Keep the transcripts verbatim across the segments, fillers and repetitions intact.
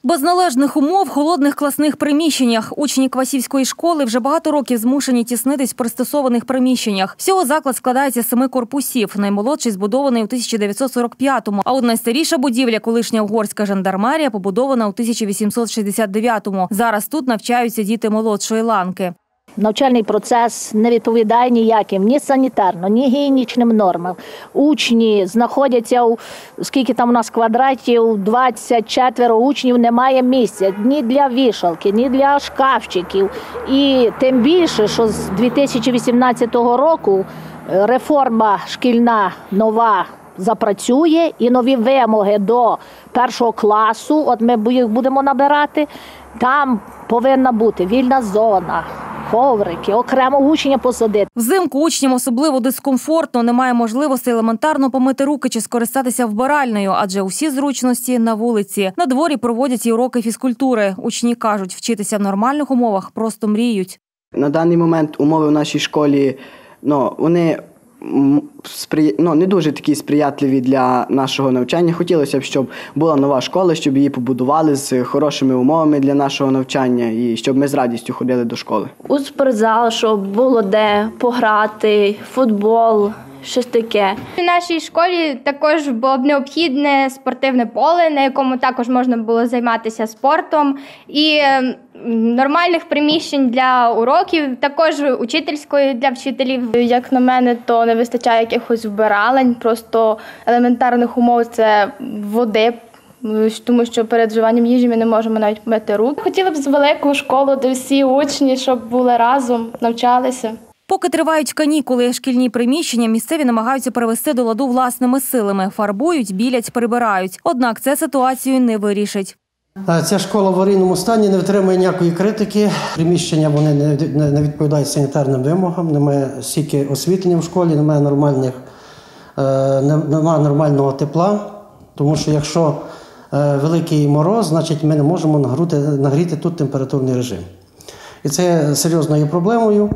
Без належних умов в холодних класних приміщеннях учні Квасівської школи вже багато років змушені тіснитись в пристосованих приміщеннях. Всього заклад складається з семи корпусів. Наймолодший збудований у тисяча дев'ятсот сорок п'ятому, а от найстаріша будівля, колишня угорська жандармерія, побудована у тисяча вісімсот шістдесят дев'ятому. Зараз тут навчаються діти молодшої ланки. Навчальний процес не відповідає ніяким, ні санітарно, ні гігієнічним нормам. Учні знаходяться, у, скільки там у нас квадратів, двадцять четверо учнів, немає місця ні для вішалки, ні для шкафчиків. І тим більше, що з дві тисячі вісімнадцятого року реформа шкільна нова запрацює і нові вимоги до першого класу, от ми їх будемо набирати, там повинна бути вільна зона, коврики, окремо учня посадити. Взимку учням особливо дискомфортно, немає можливості елементарно помити руки чи скористатися вбиральнею, адже усі зручності на вулиці. На дворі проводять і уроки фізкультури. Учні кажуть, вчитися в нормальних умовах просто мріють. На даний момент умови в нашій школі, ну, вони ну, не дуже такі сприятливі для нашого навчання. Хотілося б, щоб була нова школа, щоб її побудували з хорошими умовами для нашого навчання і щоб ми з радістю ходили до школи. У спортзал, щоб було де пограти, футбол, щось таке. У нашій школі також було б необхідне спортивне поле, на якому також можна було займатися спортом, і нормальних приміщень для уроків, також учительської для вчителів. Як на мене, то не вистачає якихось вбиралень, просто елементарних умов – це води, тому що перед вживанням їжі ми не можемо навіть помити руки. Хотіли б з велику школу, де всі учні, щоб були разом, навчалися. Поки тривають канікули, шкільні приміщення місцеві намагаються привести до ладу власними силами. Фарбують, білять, прибирають. Однак це ситуацію не вирішить. Ця школа в аварійному стані, не витримує ніякої критики. Приміщення вони не відповідають санітарним вимогам, немає стільки освітлення в школі, немає нормальних, немає нормального тепла. Тому що якщо великий мороз, значить ми не можемо нагріти, нагріти тут температурний режим. І це серйозною є проблемою.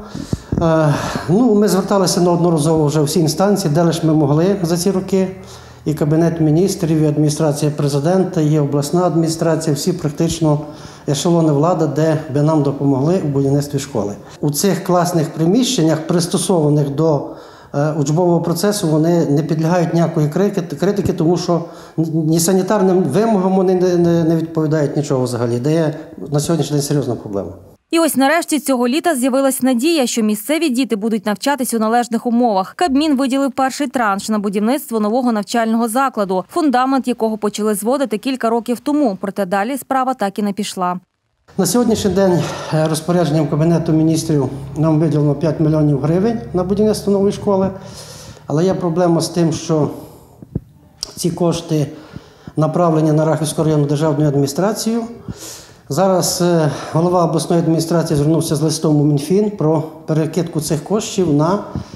Ну, ми зверталися неодноразово вже всі інстанції, де лише ми могли за ці роки. І Кабінет міністрів, і адміністрація президента, і обласна адміністрація, всі практично ешелони влади, де би нам допомогли у будівництві школи. У цих класних приміщеннях, пристосованих до учбового процесу, вони не підлягають ніякої критики, тому що ні санітарним вимогам вони не відповідають нічого взагалі, де є на сьогоднішній день серйозна проблема. І ось нарешті цього літа з'явилась надія, що місцеві діти будуть навчатись у належних умовах. Кабмін виділив перший транш на будівництво нового навчального закладу, фундамент якого почали зводити кілька років тому. Проте далі справа так і не пішла. На сьогоднішній день розпорядженням Кабінету міністрів нам виділено п'ять мільйонів гривень на будівництво нової школи. Але є проблема з тим, що ці кошти направлені на Рахівську районну державну адміністрацію. Зараз голова обласної адміністрації звернувся з листом у Мінфін про перекидку цих коштів на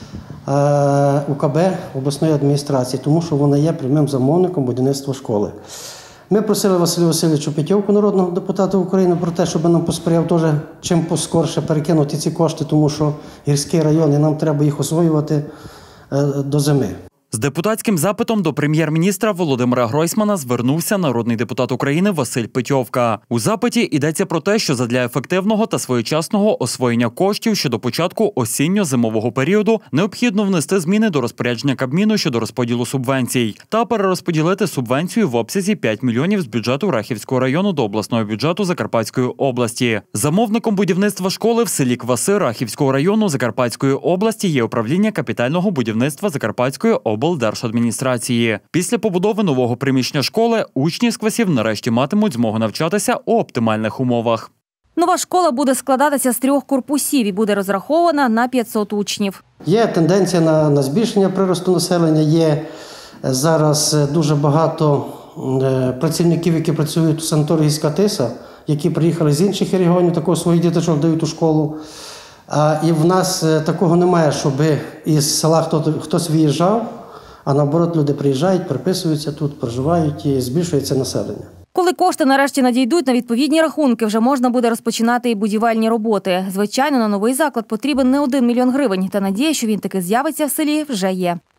У К Б обласної адміністрації, тому що вона є прямим замовником будівництва школи. Ми просили Василя Васильовича Петьовку, народного депутата України, про те, щоб нам посприяв теж чим поскорше перекинути ці кошти, тому що гірський район і нам треба їх освоювати до зими. З депутатським запитом до прем'єр-міністра Володимира Гройсмана звернувся народний депутат України Василь Петьовка. У запиті йдеться про те, що задля ефективного та своєчасного освоєння коштів щодо початку осінньо-зимового періоду необхідно внести зміни до розпорядження Кабміну щодо розподілу субвенцій та перерозподілити субвенцію в обсязі п'ять мільйонів з бюджету Рахівського району до обласного бюджету Закарпатської області. Замовником будівництва школи в селі Кваси Рахівського району Закарпатської області є управління капітального будівництва Закарпатської області. облдержадміністрації. Після побудови нового приміщення школи учні з Квасів нарешті матимуть змогу навчатися у оптимальних умовах. Нова школа буде складатися з трьох корпусів і буде розрахована на п'ятсот учнів. Є тенденція на, на збільшення приросту населення, є зараз дуже багато працівників, які працюють у санаторії «Гірська Тиса», які приїхали з інших регіонів, також своїх діточок дають у школу. І в нас такого немає, щоб із села хтось виїжджав, а наоборот люди приїжджають, приписуються тут, проживають і збільшується населення. Коли кошти нарешті надійдуть на відповідні рахунки, вже можна буде розпочинати і будівельні роботи. Звичайно, на новий заклад потрібен не один мільйон гривень, та надія, що він таки з'явиться в селі, вже є.